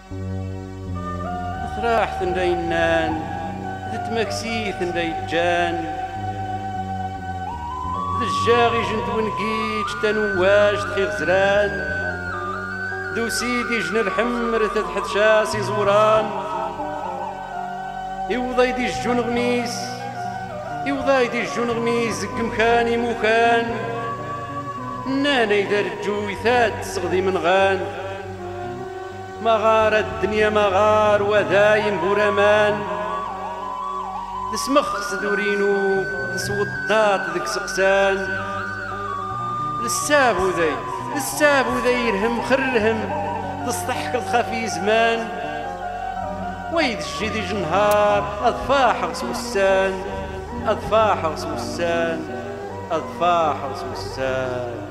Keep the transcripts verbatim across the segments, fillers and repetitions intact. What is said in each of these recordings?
ثراح ثندينان ذت مكسي ثنديجان ذا الجاغي جنت ونقيج تنواج تخيغ زران ذو سيدي جن الحمر تذحد شاسي زوران يوضاي دي الجون غميس يوضاي دي الجون غميس زك مكاني مكان نانا يدار الجويثات تسغدي من غان مغار الدنيا مغار وذايم برمان تسمخ صدورينو تسوطات ذك سقسان للسابو ذي للسابو ذي يرهم خرهم تسطحك الخفي زمان ويد الجدي جنهار أضفاح غسوسان أضفاح غسوسان أضفاح غسوسان.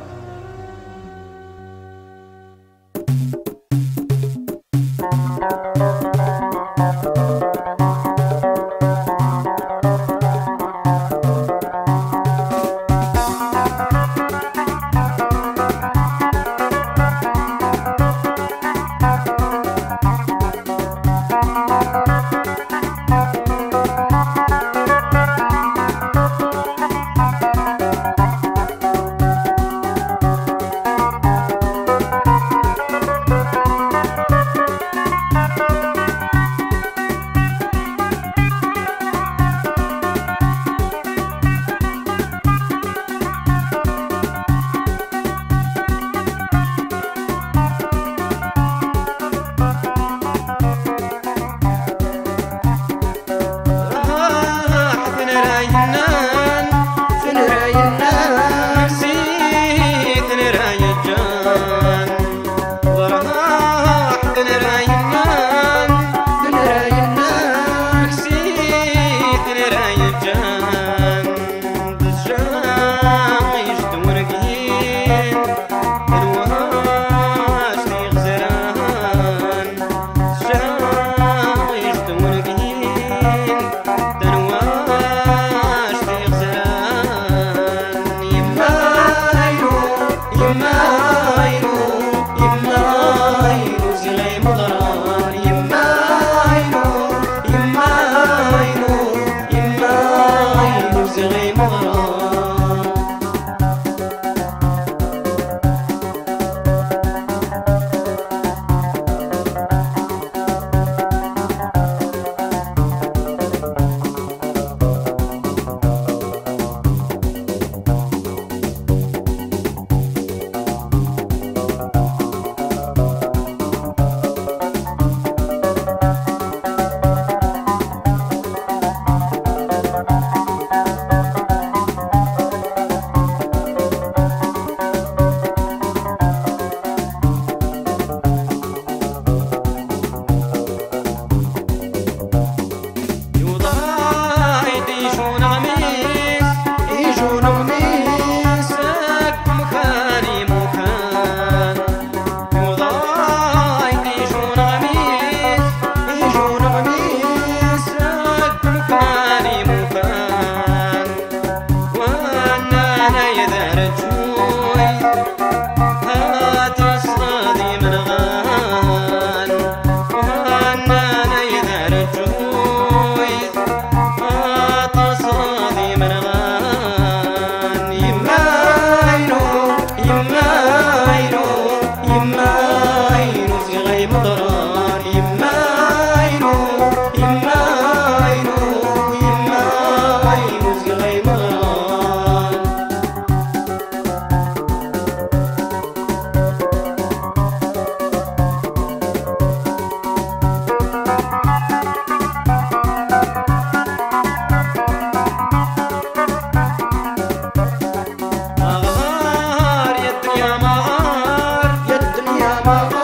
يا الدنيا مغار